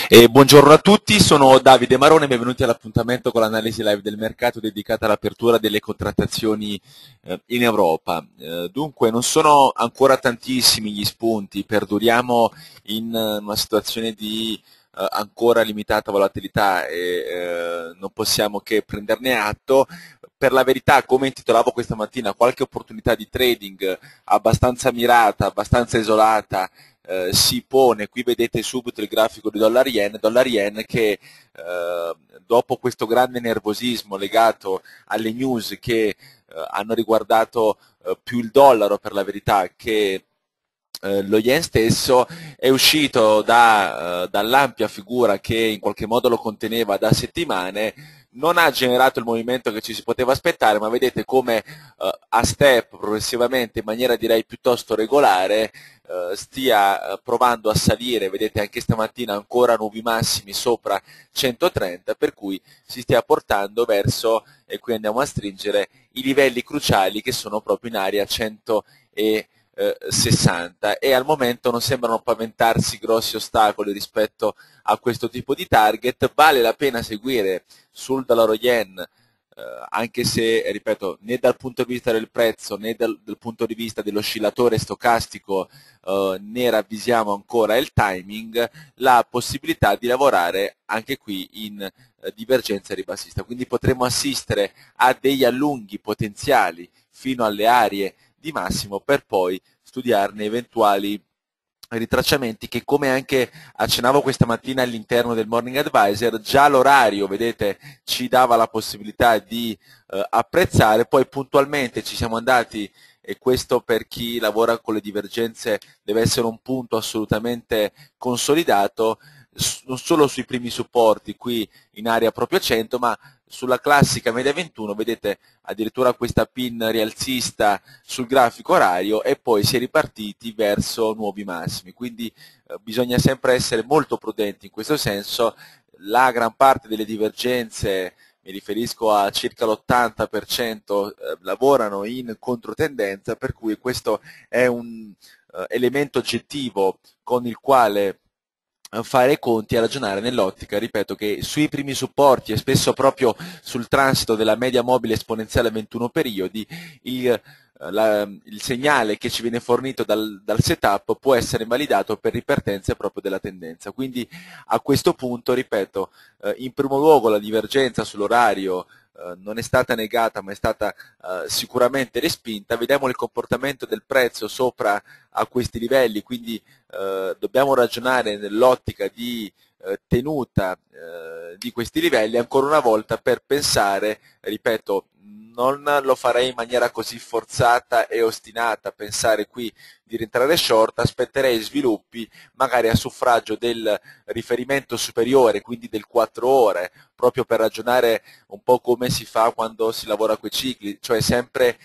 Buongiorno a tutti, sono Davide Marone, benvenuti all'appuntamento con l'analisi live del mercato dedicata all'apertura delle contrattazioni in Europa. Dunque, non sono ancora tantissimi gli spunti, perduriamo in una situazione di ancora limitata volatilità e non possiamo che prenderne atto. Per la verità, come intitolavo questa mattina, qualche opportunità di trading abbastanza mirata, abbastanza isolata, si pone. Qui vedete subito il grafico di dollar yen che dopo questo grande nervosismo legato alle news che hanno riguardato più il dollaro per la verità che lo yen stesso, è uscito dall'ampia figura che in qualche modo lo conteneva da settimane, non ha generato il movimento che ci si poteva aspettare, ma vedete come a step, progressivamente, in maniera direi piuttosto regolare, stia provando a salire. Vedete anche stamattina ancora nuovi massimi sopra 130, per cui si stia portando verso, e qui andiamo a stringere, i livelli cruciali che sono proprio in area 160, e al momento non sembrano paventarsi grossi ostacoli rispetto a questo tipo di target. Vale la pena seguire sul dollaro yen, anche se, ripeto, né dal punto di vista del prezzo né dal punto di vista dell'oscillatore stocastico ne ravvisiamo ancora il timing, la possibilità di lavorare anche qui in divergenza ribassista. Quindi potremo assistere a degli allunghi potenziali fino alle aree di massimo, per poi studiarne eventuali ritracciamenti che, come anche accennavo questa mattina all'interno del Morning Advisor, già l'orario, vedete, ci dava la possibilità di apprezzare. Poi puntualmente ci siamo andati, e questo per chi lavora con le divergenze deve essere un punto assolutamente consolidato, non solo sui primi supporti qui in area proprio 100, ma sulla classica media 21, vedete addirittura questa pin rialzista sul grafico orario, e poi si è ripartiti verso nuovi massimi. Quindi bisogna sempre essere molto prudenti in questo senso. La gran parte delle divergenze, mi riferisco a circa l'80%, lavorano in controtendenza, per cui questo è un elemento oggettivo con il quale fare i conti e ragionare nell'ottica, ripeto, che sui primi supporti e spesso proprio sul transito della media mobile esponenziale a 21 periodi, il segnale che ci viene fornito dal setup può essere invalidato per ripartenza proprio della tendenza. Quindi a questo punto, ripeto, in primo luogo la divergenza sull'orario non è stata negata, ma è stata sicuramente respinta. Vediamo il comportamento del prezzo sopra a questi livelli, quindi dobbiamo ragionare nell'ottica di tenuta di questi livelli ancora una volta, per pensare, ripeto, non lo farei in maniera così forzata e ostinata, pensare qui di rientrare short, aspetterei sviluppi magari a suffragio del riferimento superiore, quindi del 4 ore, proprio per ragionare un po' come si fa quando si lavora coi cicli, cioè sempre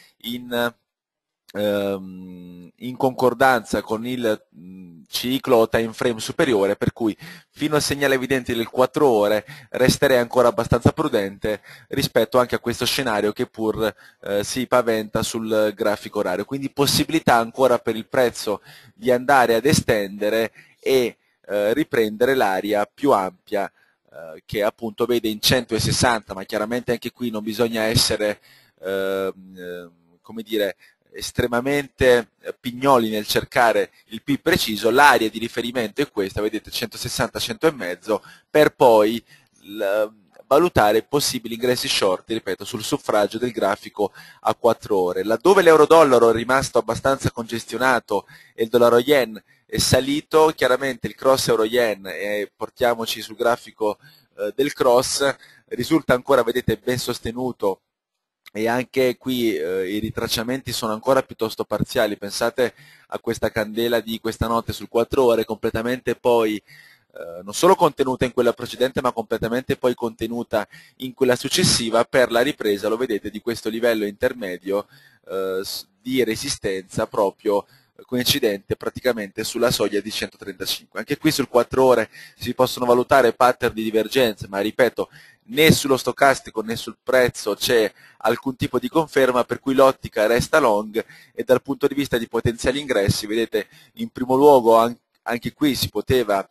in concordanza con il ciclo o time frame superiore, per cui fino al segnale evidente del 4 ore resterei ancora abbastanza prudente rispetto anche a questo scenario che pur si paventa sul grafico orario. Quindi possibilità ancora per il prezzo di andare ad estendere e riprendere l'area più ampia che appunto vede in 160, ma chiaramente anche qui non bisogna essere come dire, estremamente pignoli nel cercare il più preciso. L'area di riferimento è questa, vedete, 160, 100 e mezzo, per poi valutare possibili ingressi short, ripeto, sul suffragio del grafico a 4 ore. Laddove l'euro-dollaro è rimasto abbastanza congestionato e il dollaro yen è salito, chiaramente il cross euro-yen, e portiamoci sul grafico del cross, risulta ancora, vedete, ben sostenuto, e anche qui i ritracciamenti sono ancora piuttosto parziali. Pensate a questa candela di questa notte sul 4 ore, completamente poi non solo contenuta in quella precedente, ma completamente poi contenuta in quella successiva, per la ripresa, lo vedete, di questo livello intermedio di resistenza proprio coincidente praticamente sulla soglia di 135. Anche qui sul 4 ore si possono valutare pattern di divergenze, ma ripeto, né sullo stocastico né sul prezzo c'è alcun tipo di conferma, per cui l'ottica resta long. E dal punto di vista di potenziali ingressi, vedete, in primo luogo anche qui si poteva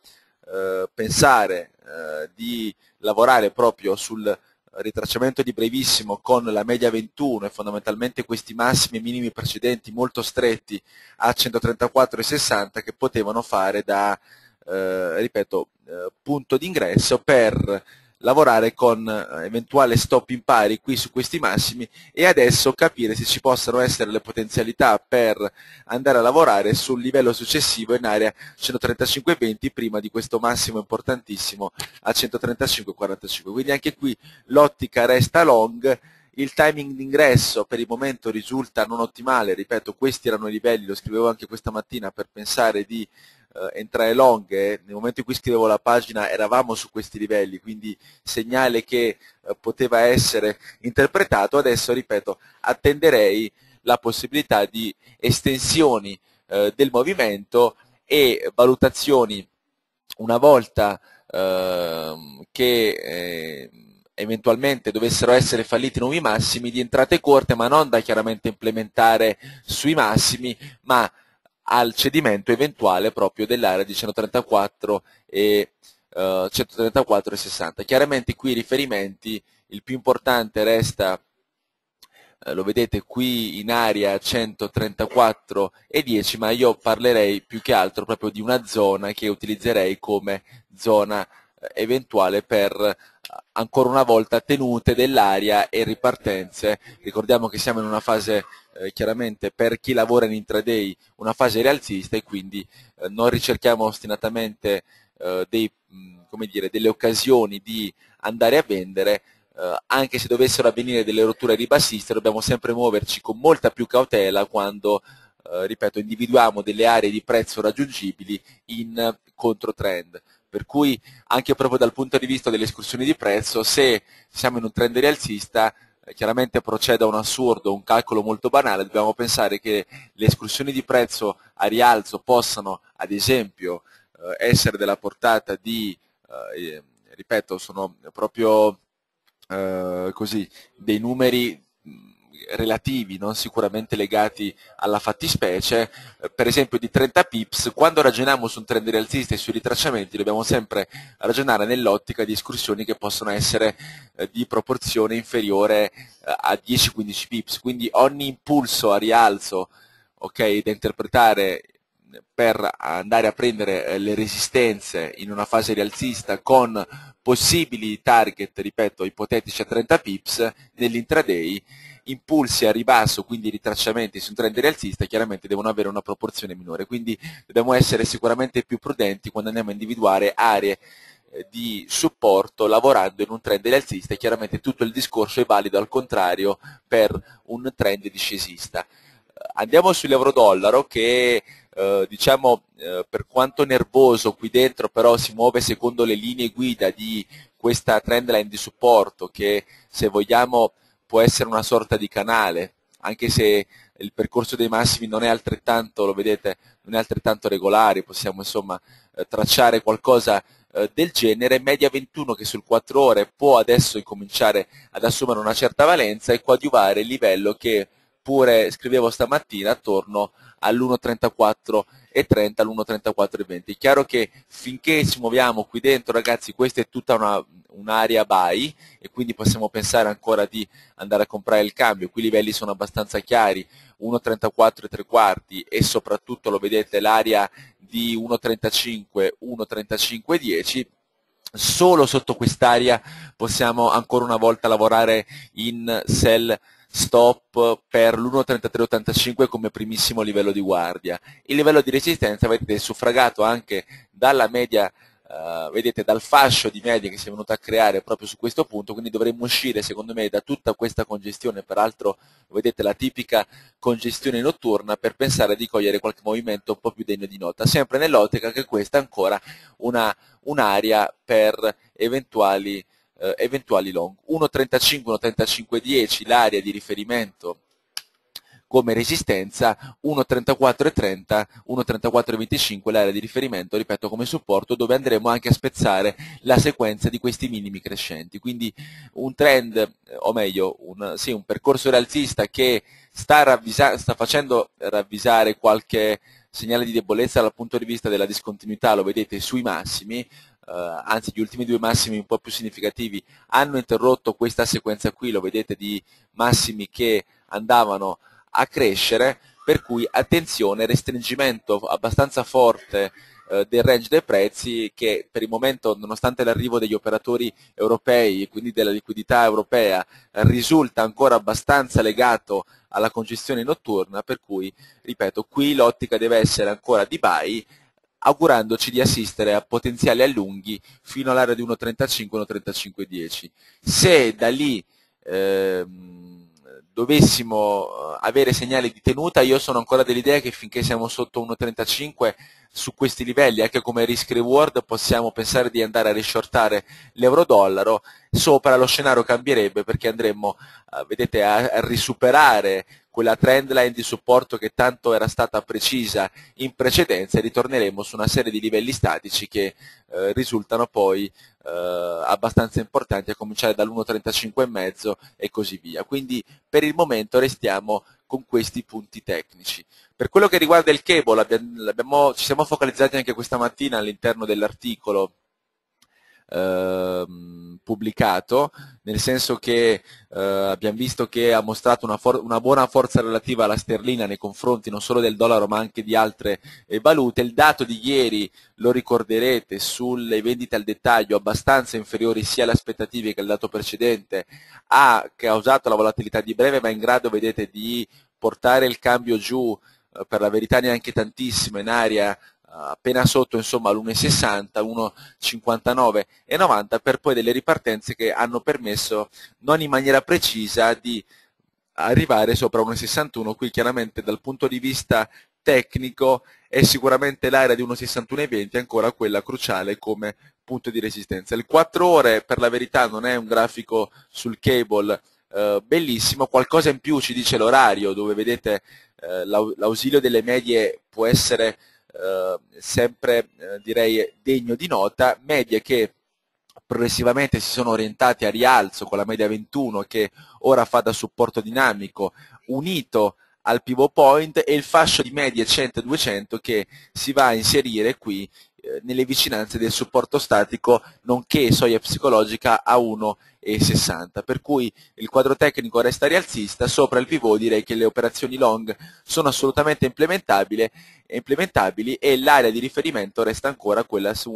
pensare di lavorare proprio sul ritracciamento di brevissimo con la media 21 e fondamentalmente questi massimi e minimi precedenti molto stretti a 134,60 che potevano fare da ripeto, punto d'ingresso per lavorare con eventuale stop in pari qui su questi massimi e adesso capire se ci possano essere le potenzialità per andare a lavorare sul livello successivo in area 135,20 prima di questo massimo importantissimo a 135,45. Quindi anche qui l'ottica resta long. Il timing d'ingresso per il momento risulta non ottimale, ripeto, questi erano i livelli, lo scrivevo anche questa mattina per pensare di entrare long, nel momento in cui scrivevo la pagina eravamo su questi livelli, quindi segnale che poteva essere interpretato. Adesso, ripeto, attenderei la possibilità di estensioni del movimento e valutazioni una volta che eventualmente dovessero essere falliti nuovi massimi di entrate corte, ma non da chiaramente implementare sui massimi, ma al cedimento eventuale proprio dell'area di 134 e 134,60. Chiaramente qui i riferimenti, il più importante resta, lo vedete qui in area 134,10, ma io parlerei più che altro proprio di una zona che utilizzerei come zona eventuale per ancora una volta tenute dell'area e ripartenze. Ricordiamo che siamo in una fase chiaramente per chi lavora in intraday una fase rialzista e quindi non ricerchiamo ostinatamente come dire, delle occasioni di andare a vendere. Anche se dovessero avvenire delle rotture ribassiste dobbiamo sempre muoverci con molta più cautela quando ripeto, individuiamo delle aree di prezzo raggiungibili in controtrend. Per cui anche proprio dal punto di vista delle escursioni di prezzo, se siamo in un trend rialzista, chiaramente procede a un assurdo, un calcolo molto banale, dobbiamo pensare che le escursioni di prezzo a rialzo possano, ad esempio, essere della portata di, ripeto, sono proprio così, dei numeri relativi, non sicuramente legati alla fattispecie, per esempio di 30 pips. Quando ragioniamo su un trend rialzista e sui ritracciamenti dobbiamo sempre ragionare nell'ottica di escursioni che possono essere di proporzione inferiore a 10-15 pips, quindi ogni impulso a rialzo, ok, da interpretare per andare a prendere le resistenze in una fase rialzista con possibili target, ripeto, ipotetici a 30 pips nell'intraday, impulsi a ribasso, quindi ritracciamenti su un trend rialzista, chiaramente devono avere una proporzione minore, quindi dobbiamo essere sicuramente più prudenti quando andiamo a individuare aree di supporto lavorando in un trend rialzista e chiaramente tutto il discorso è valido al contrario per un trend discesista. Andiamo sull'euro-dollaro che diciamo per quanto nervoso qui dentro però si muove secondo le linee guida di questa trendline di supporto che se vogliamo può essere una sorta di canale, anche se il percorso dei massimi non è altrettanto, lo vedete, non è altrettanto regolare, possiamo insomma tracciare qualcosa del genere. Media 21 che sul 4 ore può adesso incominciare ad assumere una certa valenza e coadiuvare il livello che pure scrivevo stamattina attorno all'1.34,30, all'1.34,20. È chiaro che finché ci muoviamo qui dentro, ragazzi, questa è tutta un'area buy e quindi possiamo pensare ancora di andare a comprare il cambio. Qui i livelli sono abbastanza chiari, 1.34,75 e soprattutto lo vedete l'area di 1.35, 1.35,10. Solo sotto quest'area possiamo ancora una volta lavorare in sell stop per l'1.3385 come primissimo livello di guardia. Il livello di resistenza vedete è suffragato anche dalla media, vedete dal fascio di media che si è venuto a creare proprio su questo punto, quindi dovremmo uscire secondo me da tutta questa congestione, peraltro vedete la tipica congestione notturna, per pensare di cogliere qualche movimento un po' più degno di nota, sempre nell'ottica che questa è ancora un'area per eventuali long. 1.35, 1.35,10 l'area di riferimento come resistenza, 1.34,30, 1.34,25 l'area di riferimento, ripeto, come supporto, dove andremo anche a spezzare la sequenza di questi minimi crescenti. Quindi un trend, o meglio, un percorso rialzista che sta facendo ravvisare qualche segnale di debolezza dal punto di vista della discontinuità lo vedete sui massimi, anzi gli ultimi due massimi un po' più significativi hanno interrotto questa sequenza qui, lo vedete, di massimi che andavano a crescere, per cui attenzione, restringimento abbastanza forte del range dei prezzi che per il momento, nonostante l'arrivo degli operatori europei e quindi della liquidità europea, risulta ancora abbastanza legato alla congestione notturna, per cui, ripeto, qui l'ottica deve essere ancora di buy, augurandoci di assistere a potenziali allunghi fino all'area di 1,35-1,3510. Se da lì dovessimo avere segnali di tenuta, io sono ancora dell'idea che finché siamo sotto 1,35 su questi livelli, anche come risk reward, possiamo pensare di andare a rishortare l'euro-dollaro. Sopra lo scenario cambierebbe perché andremmo, vedete, a risuperare quella trendline di supporto che tanto era stata precisa in precedenza e ritorneremo su una serie di livelli statici che risultano poi abbastanza importanti, a cominciare dall'1,35,5 e così via. Quindi per il momento restiamo con questi punti tecnici. Per quello che riguarda il cable, ci siamo focalizzati anche questa mattina all'interno dell'articolo pubblicato, nel senso che abbiamo visto che ha mostrato una buona forza relativa alla sterlina nei confronti non solo del dollaro ma anche di altre valute. Il dato di ieri, lo ricorderete, sulle vendite al dettaglio abbastanza inferiori sia alle aspettative che al dato precedente, ha causato la volatilità di breve, ma è in grado, vedete, di portare il cambio giù, per la verità neanche tantissimo, in area appena sotto, insomma, l'1,60, 1,59,90, per poi delle ripartenze che hanno permesso, non in maniera precisa, di arrivare sopra 1,61. Qui chiaramente dal punto di vista tecnico è sicuramente l'area di 1,61,20 ancora quella cruciale come punto di resistenza. Il 4 ore, per la verità, non è un grafico sul cable bellissimo, qualcosa in più ci dice l'orario, dove vedete l'ausilio delle medie può essere sempre direi degno di nota, medie che progressivamente si sono orientate a rialzo con la media 21 che ora fa da supporto dinamico unito al pivot point, e il fascio di medie 100-200 che si va a inserire qui nelle vicinanze del supporto statico nonché soglia psicologica a 1,60, per cui il quadro tecnico resta rialzista. Sopra il pivot direi che le operazioni long sono assolutamente implementabili e l'area di riferimento resta ancora quella su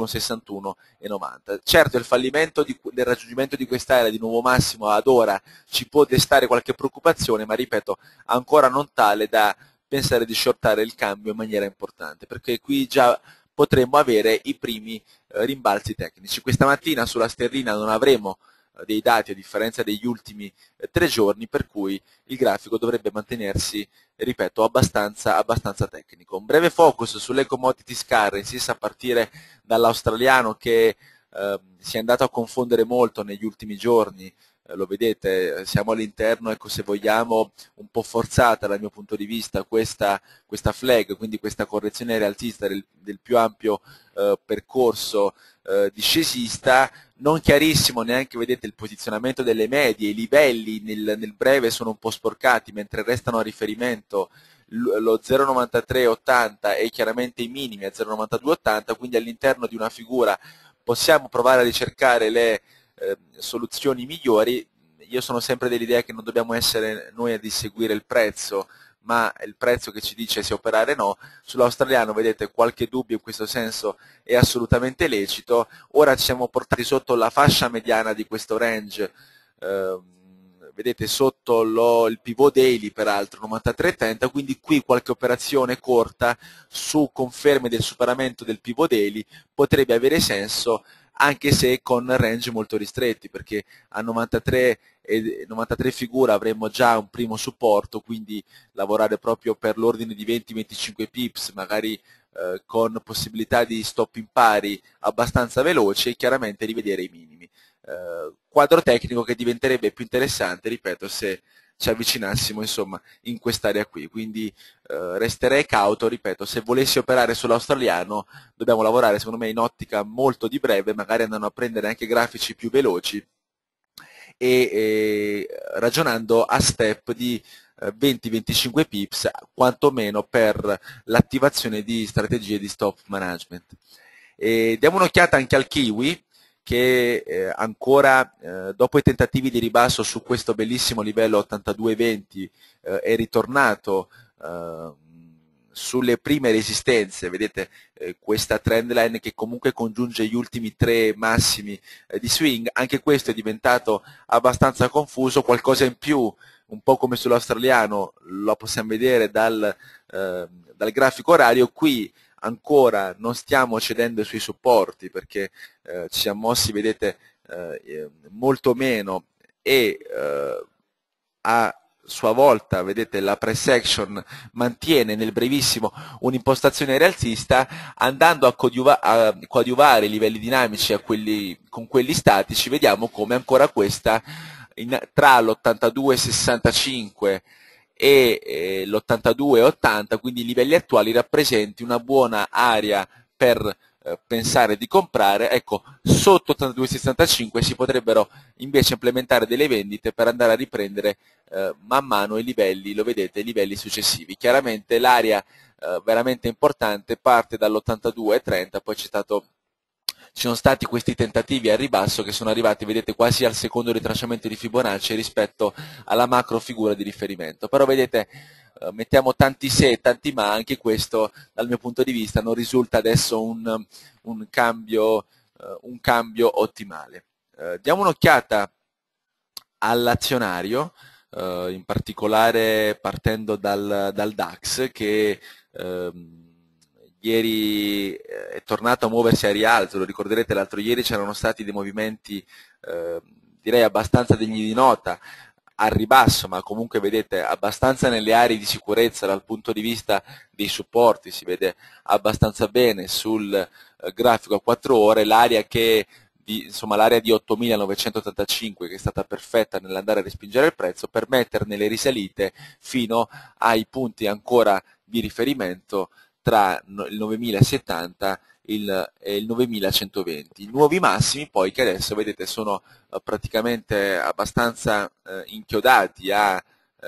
1,61,90. Certo, il fallimento del raggiungimento di quest'area di nuovo massimo ad ora ci può destare qualche preoccupazione, ma ripeto, ancora non tale da pensare di shortare il cambio in maniera importante, perché qui già potremmo avere i primi rimbalzi tecnici. Questa mattina sulla sterlina non avremo dei dati a differenza degli ultimi 3 giorni, per cui il grafico dovrebbe mantenersi, ripeto, abbastanza tecnico. Un breve focus sulle commodities currencies a partire dall'australiano che si è andato a confondere molto negli ultimi giorni. Lo vedete, siamo all'interno, ecco, se vogliamo, un po' forzata dal mio punto di vista questa flag, quindi questa correzione rialzista del più ampio percorso discesista. Non chiarissimo neanche, vedete, il posizionamento delle medie, i livelli nel breve sono un po' sporcati, mentre restano a riferimento lo 0,9380 e chiaramente i minimi a 0,9280, quindi all'interno di una figura possiamo provare a ricercare le soluzioni migliori. Io sono sempre dell'idea che non dobbiamo essere noi a inseguire il prezzo, ma è il prezzo che ci dice se operare o no. Sull'australiano, vedete, qualche dubbio in questo senso è assolutamente lecito. Ora ci siamo portati sotto la fascia mediana di questo range, vedete sotto il pivot daily peraltro 93,30, quindi qui qualche operazione corta su conferme del superamento del pivot daily potrebbe avere senso, anche se con range molto ristretti, perché a 93 figura avremmo già un primo supporto, quindi lavorare proprio per l'ordine di 20-25 pips, magari con possibilità di stop in pari abbastanza veloci, e chiaramente rivedere i minimi. Quadro tecnico che diventerebbe più interessante, ripeto, se ci avvicinassimo, insomma, in quest'area qui, quindi resterei cauto. Ripeto, se volessi operare sull'australiano dobbiamo lavorare secondo me in ottica molto di breve, magari andando a prendere anche grafici più veloci ragionando a step di 20-25 pips, quantomeno per l'attivazione di strategie di stop management. Diamo un'occhiata anche al Kiwi, che ancora dopo i tentativi di ribasso su questo bellissimo livello 82,20 è ritornato sulle prime resistenze. Vedete questa trendline che comunque congiunge gli ultimi tre massimi di swing. Anche questo è diventato abbastanza confuso, qualcosa in più, un po' come sull'australiano, lo possiamo vedere dal grafico orario. Qui ancora non stiamo cedendo sui supporti, perché ci siamo mossi, vedete, molto meno, e a sua volta, vedete, la price action mantiene nel brevissimo un'impostazione rialzista, andando a coadiuvare i livelli dinamici con quelli statici. Vediamo come ancora questa tra l'82,65 e l'82,80, quindi i livelli attuali, rappresenti una buona area per pensare di comprare. Ecco, sotto 82,65 si potrebbero invece implementare delle vendite per andare a riprendere man mano i livelli, lo vedete, i livelli successivi. Chiaramente l'area veramente importante parte dall'82,30, poi ci sono stati questi tentativi al ribasso che sono arrivati, vedete, quasi al secondo ritracciamento di Fibonacci rispetto alla macro figura di riferimento. Però vedete, mettiamo tanti se e tanti ma, anche questo dal mio punto di vista non risulta adesso un cambio ottimale. Diamo un'occhiata all'azionario, in particolare partendo dal DAX, che ieri è tornato a muoversi a rialzo. Lo ricorderete, l'altro ieri c'erano stati dei movimenti direi abbastanza degni di nota al ribasso, ma comunque vedete abbastanza nelle aree di sicurezza dal punto di vista dei supporti. Si vede abbastanza bene sul grafico a 4 ore l'area l'area di 8.985, che è stata perfetta nell'andare a respingere il prezzo per metterne le risalite fino ai punti ancora di riferimento tra il 9.070 e il 9.120. I nuovi massimi poi, che adesso vedete sono praticamente abbastanza inchiodati a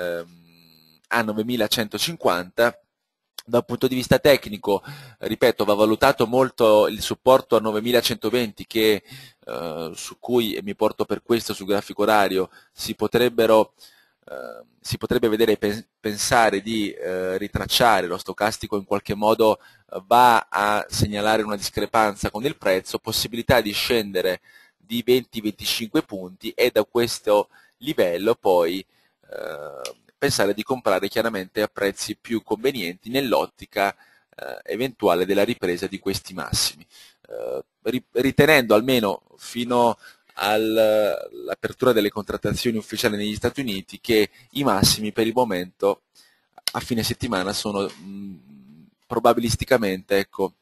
9.150. Dal punto di vista tecnico, ripeto, va valutato molto il supporto a 9.120, su cui, e mi porto per questo sul grafico orario, si potrebbe vedere pensare di ritracciare. Lo stocastico in qualche modo va a segnalare una discrepanza con il prezzo, possibilità di scendere di 20-25 punti, e da questo livello poi pensare di comprare chiaramente a prezzi più convenienti nell'ottica eventuale della ripresa di questi massimi, ritenendo almeno fino all'apertura delle contrattazioni ufficiali negli Stati Uniti che i massimi per il momento a fine settimana sono probabilisticamente, ecco,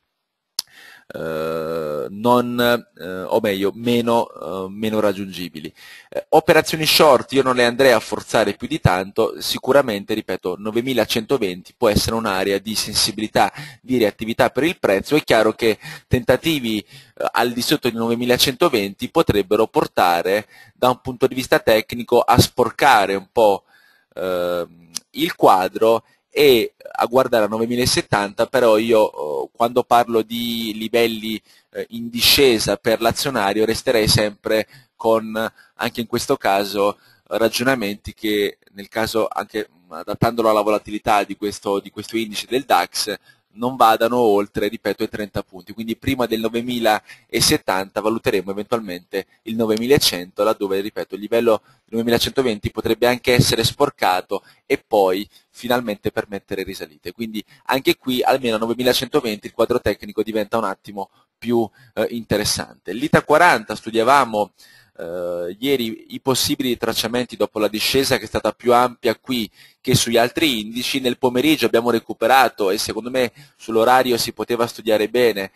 meno raggiungibili. Operazioni short io non le andrei a forzare più di tanto. Sicuramente, ripeto, 9.120 può essere un'area di sensibilità, di reattività per il prezzo. È chiaro che tentativi al di sotto di 9.120 potrebbero portare, da un punto di vista tecnico, a sporcare un po' il quadro e a guardare a 9.070. Però io quando parlo di livelli in discesa per l'azionario resterei sempre con, anche in questo caso, ragionamenti che, nel caso, anche adattandolo alla volatilità di questo indice del DAX, non vadano oltre, ripeto, i 30 punti. Quindi prima del 9.070 valuteremo eventualmente il 9.100, laddove, ripeto, il livello del 9.120 potrebbe anche essere sporcato e poi finalmente permettere risalite. Quindi anche qui, almeno a 9.120, il quadro tecnico diventa un attimo più interessante. L'ITA 40, studiavamo ieri i possibili tracciamenti dopo la discesa, che è stata più ampia qui che sugli altri indici. Nel pomeriggio abbiamo recuperato, e secondo me sull'orario si poteva studiare bene,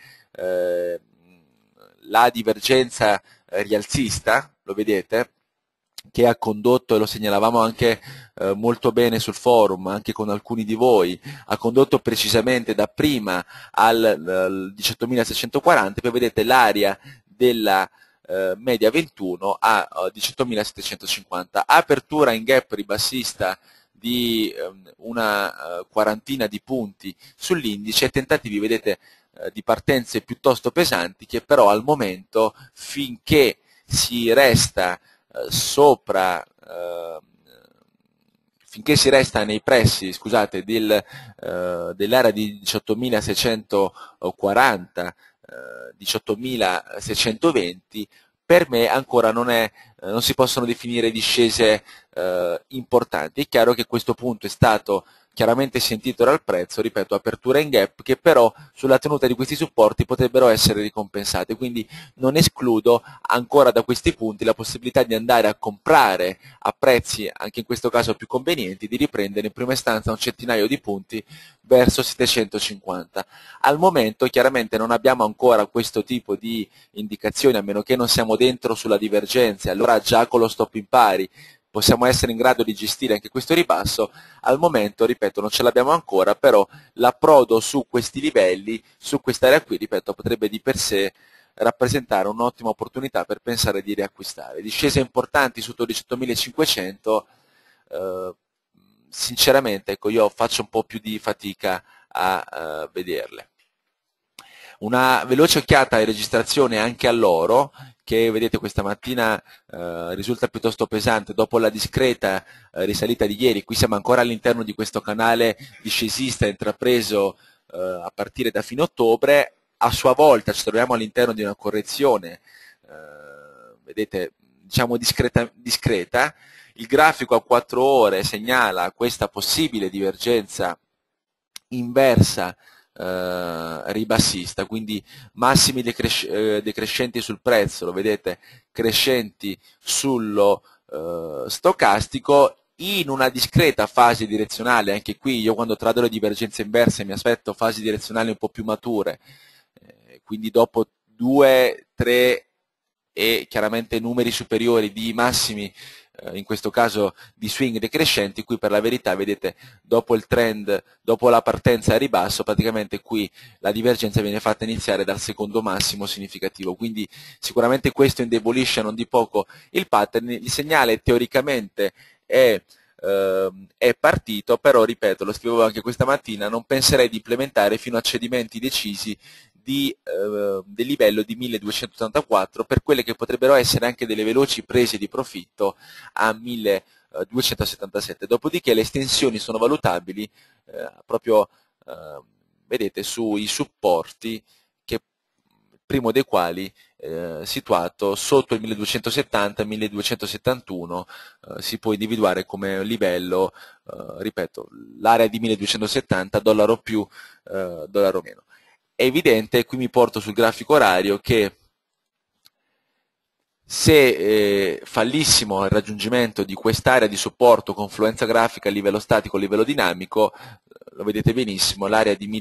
la divergenza rialzista, lo vedete, che ha condotto, e lo segnalavamo anche molto bene sul forum, anche con alcuni di voi, ha condotto precisamente dapprima al 18.640. Poi vedete l'area media 21 a 18.750. Apertura in gap ribassista di una quarantina di punti sull'indice, tentativi, vedete, di partenze piuttosto pesanti che però al momento, finché si resta finché si resta nei pressi, scusate, dell'area di 18.640, 18.620, per me ancora non si possono definire discese importanti. È chiaro che questo punto è stato chiaramente sentito dal prezzo, ripeto, apertura in gap, che però sulla tenuta di questi supporti potrebbero essere ricompensate, quindi non escludo ancora da questi punti la possibilità di andare a comprare a prezzi, anche in questo caso più convenienti, di riprendere in prima istanza un centinaio di punti verso 750. Al momento chiaramente non abbiamo ancora questo tipo di indicazioni, a meno che non siamo dentro sulla divergenza, allora già con lo stop in pari possiamo essere in grado di gestire anche questo ribasso. Al momento, ripeto, non ce l'abbiamo ancora, però l'approdo su questi livelli, su quest'area qui, ripeto, potrebbe di per sé rappresentare un'ottima opportunità per pensare di riacquistare. Discese importanti sotto 18.500, sinceramente, ecco, io faccio un po' più di fatica a vederle. Una veloce occhiata alle registrazioni anche all'oro, che vedete questa mattina risulta piuttosto pesante dopo la discreta risalita di ieri. Qui siamo ancora all'interno di questo canale discesista intrapreso a partire da fine ottobre. A sua volta ci troviamo all'interno di una correzione, vedete, diciamo discreta. Il grafico a 4 ore segnala questa possibile divergenza inversa ribassista, quindi massimi decrescenti sul prezzo, lo vedete, crescenti sullo stocastico, in una discreta fase direzionale. Anche qui io quando trado le divergenze inverse mi aspetto fasi direzionali un po' più mature, quindi dopo 2, 3 e chiaramente numeri superiori di massimi, in questo caso di swing decrescenti. Qui per la verità, vedete, dopo il trend, dopo la partenza a ribasso, praticamente qui la divergenza viene fatta iniziare dal secondo massimo significativo, quindi sicuramente questo indebolisce non di poco il pattern. Il segnale teoricamente è partito, però ripeto, lo scrivevo anche questa mattina, non penserei di implementare fino a cedimenti decisi del livello di 1284 per quelle che potrebbero essere anche delle veloci prese di profitto a 1277. Dopodiché le estensioni sono valutabili proprio, vedete, sui supporti, che primo dei quali situato sotto il 1270 e 1271, si può individuare come livello, ripeto, l'area di 1270, dollaro più, dollaro meno. È evidente, qui mi porto sul grafico orario, che se fallissimo il raggiungimento di quest'area di supporto, confluenza grafica a livello statico, a livello dinamico, lo vedete benissimo, l'area di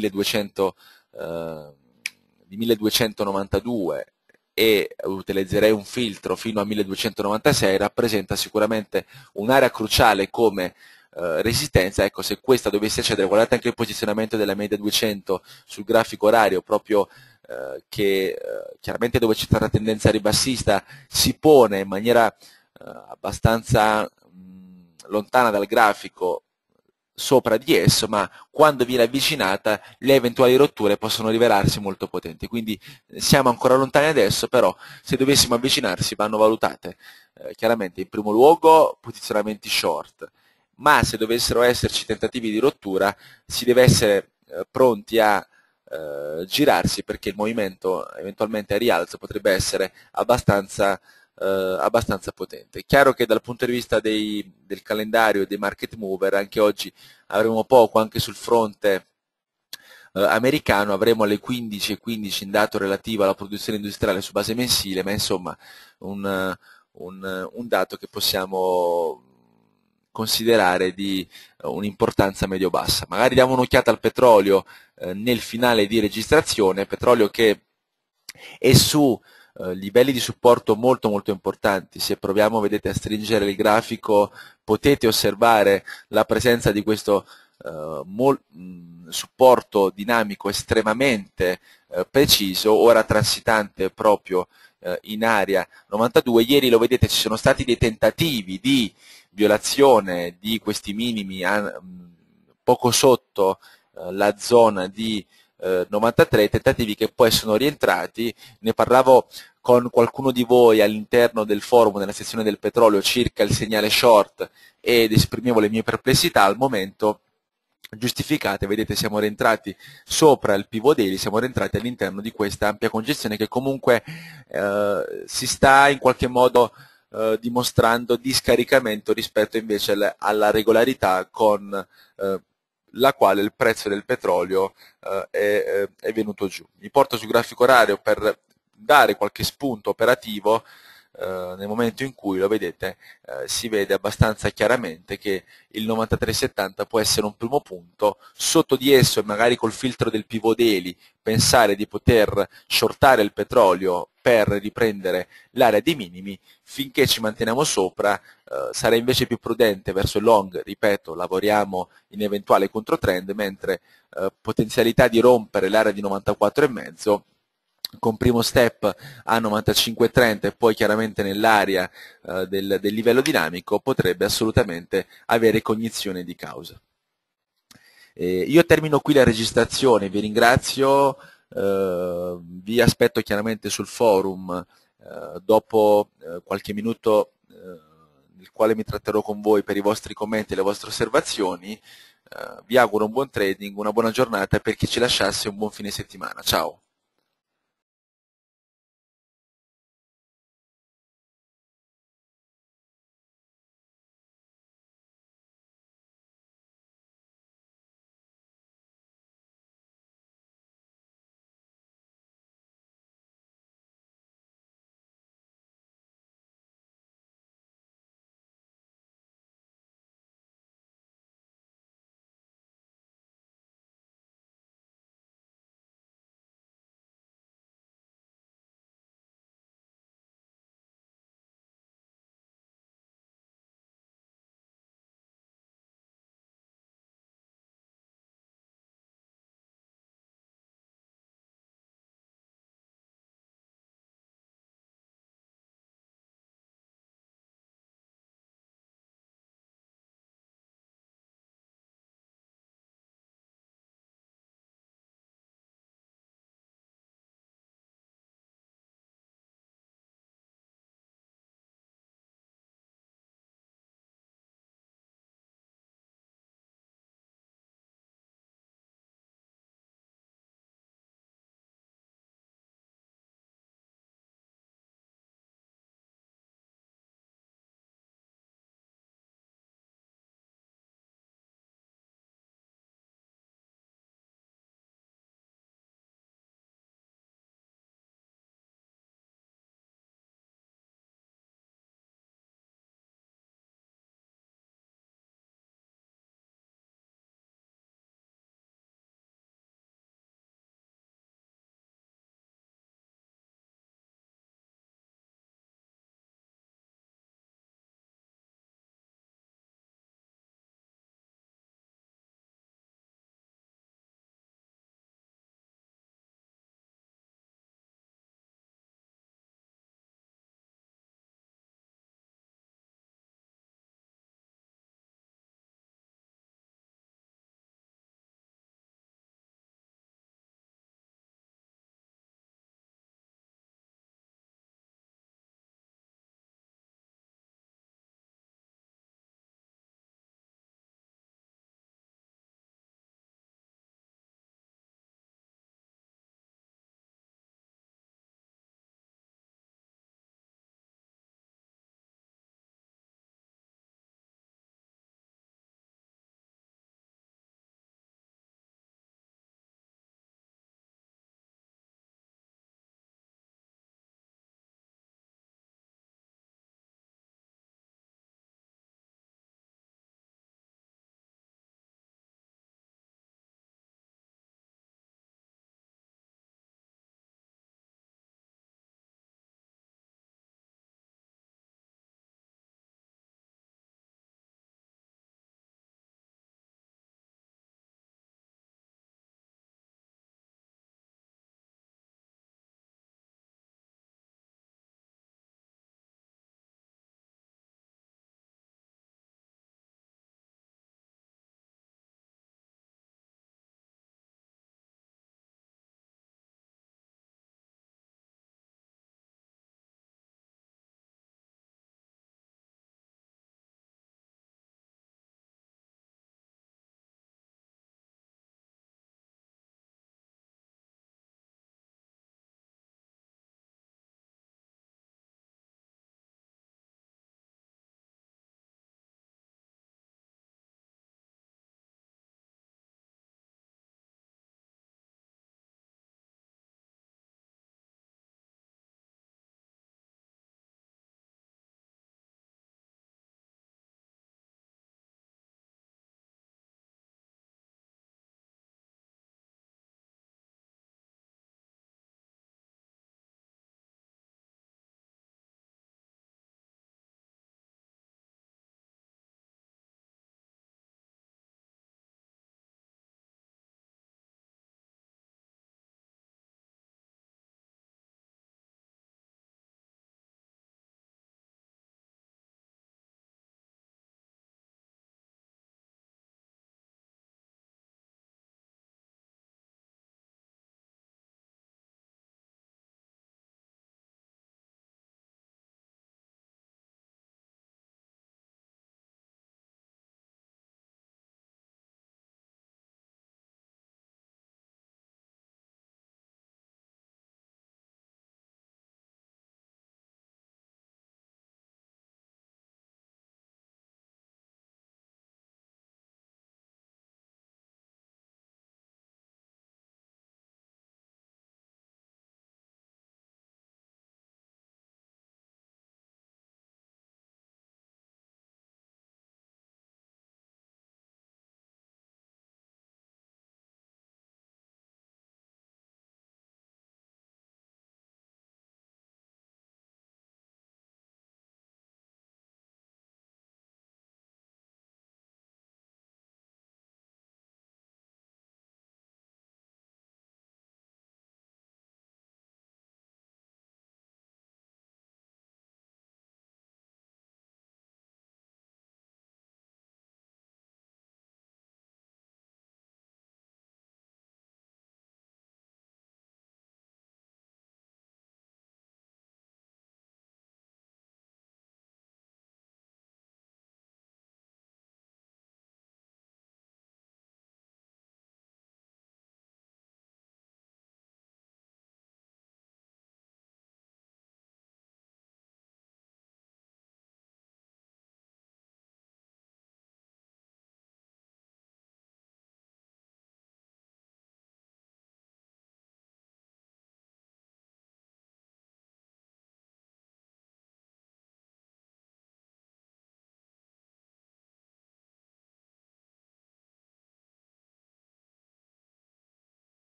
1292, e utilizzerei un filtro fino a 1296, rappresenta sicuramente un'area cruciale come resistenza. Ecco, se questa dovesse cedere, guardate anche il posizionamento della media 200 sul grafico orario, proprio che chiaramente dove c'è stata tendenza ribassista si pone in maniera abbastanza lontana dal grafico sopra di esso, ma quando viene avvicinata le eventuali rotture possono rivelarsi molto potenti. Quindi siamo ancora lontani adesso, però se dovessimo avvicinarsi vanno valutate chiaramente in primo luogo posizionamenti short, ma se dovessero esserci tentativi di rottura si deve essere pronti a girarsi, perché il movimento eventualmente a rialzo potrebbe essere abbastanza potente. È chiaro che dal punto di vista del calendario e dei market mover anche oggi avremo poco, anche sul fronte americano avremo alle 15:15 in dato relativo alla produzione industriale su base mensile, ma insomma un dato che possiamo considerare di un'importanza medio-bassa. Magari diamo un'occhiata al petrolio nel finale di registrazione, petrolio che è su livelli di supporto molto molto importanti. Se proviamo, vedete, a stringere il grafico, potete osservare la presenza di questo supporto dinamico estremamente preciso, ora transitante proprio in area 92. Ieri lo vedete, ci sono stati dei tentativi di violazione di questi minimi poco sotto la zona di 93, tentativi che poi sono rientrati. Ne parlavo con qualcuno di voi all'interno del forum, nella sezione del petrolio, circa il segnale short ed esprimevo le mie perplessità. Al momento giustificate, vedete, siamo rientrati sopra il pivot daily, siamo rientrati all'interno di questa ampia congestione che comunque si sta in qualche modo dimostrando di scaricamento rispetto invece alla regolarità con la quale il prezzo del petrolio è venuto giù. Mi porto sul grafico orario per dare qualche spunto operativo nel momento in cui, lo vedete, si vede abbastanza chiaramente che il 93,70 può essere un primo punto. Sotto di esso, e magari col filtro del pivot daily, pensare di poter shortare il petrolio per riprendere l'area dei minimi. Finché ci manteniamo sopra, sarà invece più prudente verso il long, ripeto, lavoriamo in eventuale controtrend, mentre potenzialità di rompere l'area di 94,5 con primo step a 95,30 e poi chiaramente nell'area del livello dinamico, potrebbe assolutamente avere cognizione di causa. Io termino qui la registrazione, vi ringrazio, vi aspetto chiaramente sul forum dopo qualche minuto nel quale mi tratterò con voi per i vostri commenti e le vostre osservazioni. Vi auguro un buon trading, una buona giornata e per chi ci lasciasse un buon fine settimana. Ciao!